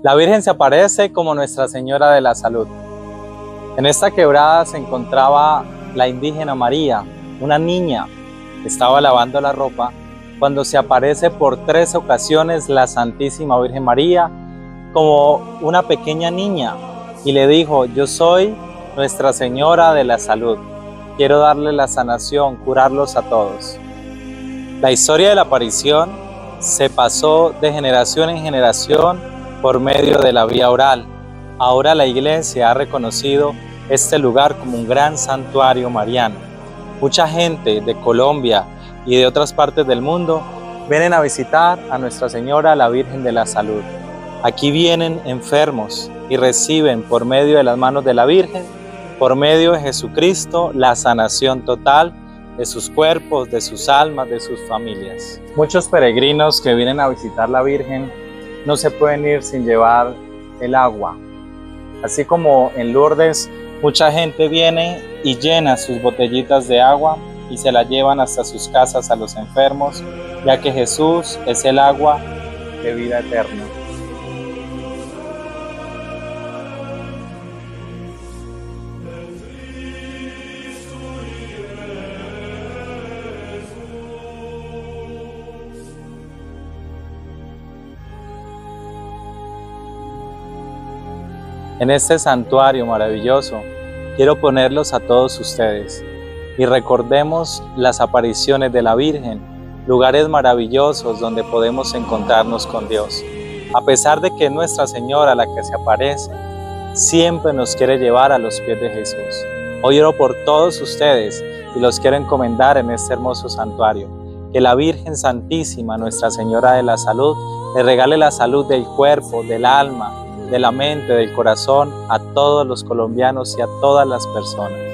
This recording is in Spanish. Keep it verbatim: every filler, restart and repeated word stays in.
La Virgen se aparece como Nuestra Señora de la Salud. En esta quebrada se encontraba la indígena María, una niña que estaba lavando la ropa, cuando se aparece por tres ocasiones la Santísima Virgen María como una pequeña niña y le dijo: yo soy Nuestra Señora de la Salud, quiero darle la sanación, curarlos a todos. La historia de la aparición se pasó de generación en generación por medio de la vía oral. Ahora la Iglesia ha reconocido este lugar como un gran santuario mariano. Mucha gente de Colombia y de otras partes del mundo vienen a visitar a Nuestra Señora, la Virgen de la Salud. Aquí vienen enfermos y reciben por medio de las manos de la Virgen, por medio de Jesucristo, la sanación total de sus cuerpos, de sus almas, de sus familias. Muchos peregrinos que vienen a visitar la Virgen no se pueden ir sin llevar el agua. Así como en Lourdes, mucha gente viene y llena sus botellitas de agua y se la llevan hasta sus casas a los enfermos, ya que Jesús es el agua de vida eterna. En este santuario maravilloso, quiero ponerlos a todos ustedes y recordemos las apariciones de la Virgen, lugares maravillosos donde podemos encontrarnos con Dios. A pesar de que Nuestra Señora, la que se aparece, siempre nos quiere llevar a los pies de Jesús. Hoy oro por todos ustedes y los quiero encomendar en este hermoso santuario. Que la Virgen Santísima, Nuestra Señora de la Salud, le regale la salud del cuerpo, del alma, de la mente, del corazón, a todos los colombianos y a todas las personas.